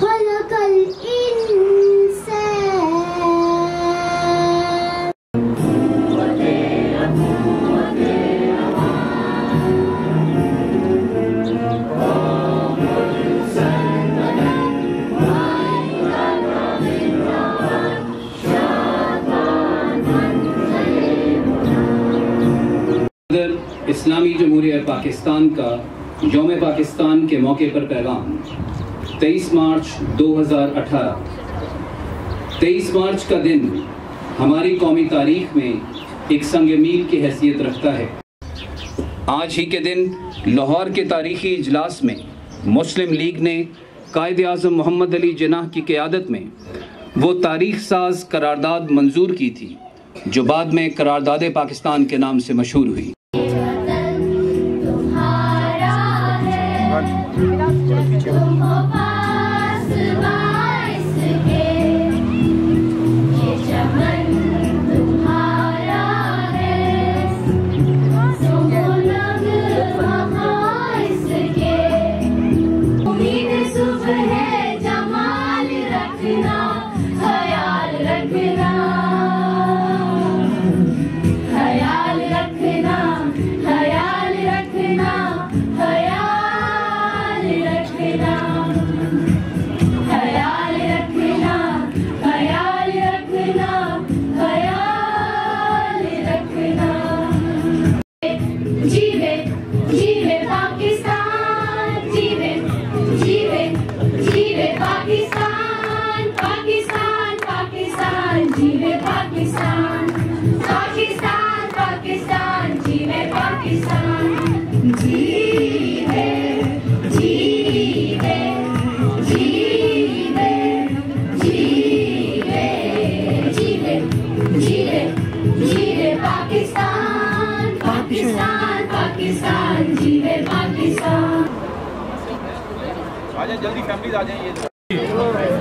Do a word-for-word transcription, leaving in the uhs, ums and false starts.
खलकल इंसान। इस्लामी जमहूरिया पाकिस्तान का यौम पाकिस्तान के मौके पर पैगाम। तेईस मार्च दो हज़ार अठारह। तेईस मार्च का दिन हमारी कौमी तारीख में एक संग मील की हैसियत रखता है। आज ही के दिन लाहौर के तारीखी इजलास में मुस्लिम लीग ने कायद आज़म मोहम्मद अली जिन्नाह की क़यादत में वो तारीख साज करारदाद मंजूर की थी जो बाद में करारदाद पाकिस्तान के नाम से मशहूर हुई। जल्दी फैमिली आ जाएं।